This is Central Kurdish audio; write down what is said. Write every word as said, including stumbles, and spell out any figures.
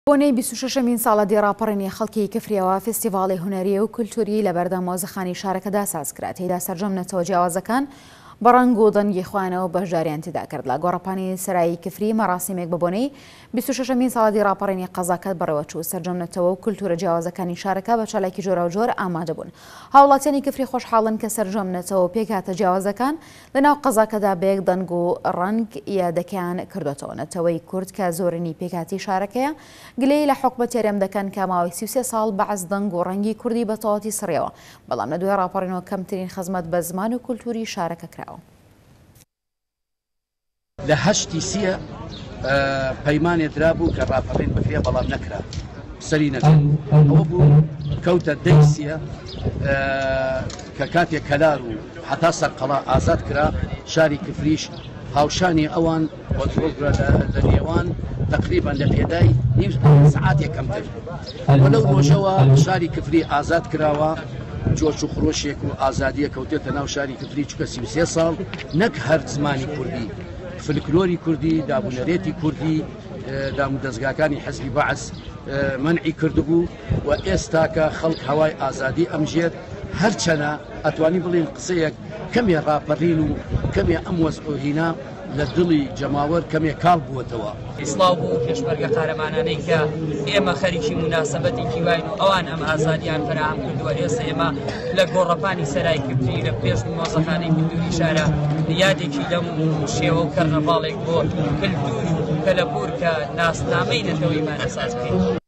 بۆنەی بیست و شەشەمین ساڵە دیێڕاپەڕینی خەڵکی کفریەوە فستیڤاڵی هونەریە و کولتوری لە بەردەم مۆزەخانی شارەکەدا ساز کرا. تێیدا سەرجەم نەتەوە جیاوازەکان بە ڕەنگ و دەنگی خوانەوە بەشداریان تێدا کرد. لە گۆڕەپانی سەرایی کفری مەراسیمێک بە بۆنەی بیست و شەشەمین ساڵە دیێڕاپەڕینی قەزاکەت بەڕێوەچوو. سەرجەم نەتەوە و کولتورە جیاوازەکانی شارەکە بە چالاکی جۆرە و جۆر ئامادە بوون. هاوڵاتیانی کفری خۆشحاڵن کە سەرجەم نەتەوە پێکهاتە جیاوازەکان لەناو قەزاکەدا بەیەک دەنگ و ڕەنگ یادەکەیان کردوێتەوە. نەتەوەی کورد کە زۆرینی پێکهاتی شارەکەیە گلەی لە حکومەت تێرێم دەکەن کە ماوەی سی و سێ ساڵ بەعز دەنگ و ڕەنگی کوردی بە تەواوەتی سڕیەوە، بەڵام لە دوای ڕاپەڕینەوە کەمترین خزمەت بە زمان و کولتوری شارەکە کراوە. لە هەشتی سیە پەیمانێ درابوو کە ڕاپەڕین بکرێ بەڵام نەکرا، سەری نەکرد. ئەوە بوو کەوتە دەی سیە کە کاتێک کەلار و حتا سەرقەڵا ئازاد کرا، شاری کفریش هاوشانی ئەوان وەگرە لە نێوان تقریبان لە پێدای نیم سەعاتێک کەمتر. وەلەو ڕۆژەوە شاری کفری ئازاد کراوە، جۆش و خڕۆشێک و ئازادیە کەوتێتە ناو شاری کفری چکە سی و سێ ساڵ نەک هەر زمانی کوردی، فلکلۆری کوردی، دابونەرێتی کوردی، دام و دەستگاکانی حەزبی بەعس منعی کردبوو و ئێستا کە خەڵک هەوای ئازادی ئەمژێت هەرچەنە ئەتوانی بڵێن قسەیەک کەمێ ڕاپەڕین و کەمێ ئەم وەزعۆهینا لە دڵی جەماوەر کەمێ کاڵ بووەتەوە. ئیسلااو بوو پێشمەرگە قارەمانانەی کە ئێمە خەریکی موناسەبەتێکی واین و ئەوان ئەم ئازادیان فراهم کردووە. ئێستا ئێمە لە گۆڕەپانی سەرای کفری لە پێش مۆزەخانەی کولتوری شارە یادێکی لەم شێوە و کەرنەڤاڵێک بۆ کللتور و کەلەپور کە ناسنامەی نەتەوەیمانە ساز بکەین.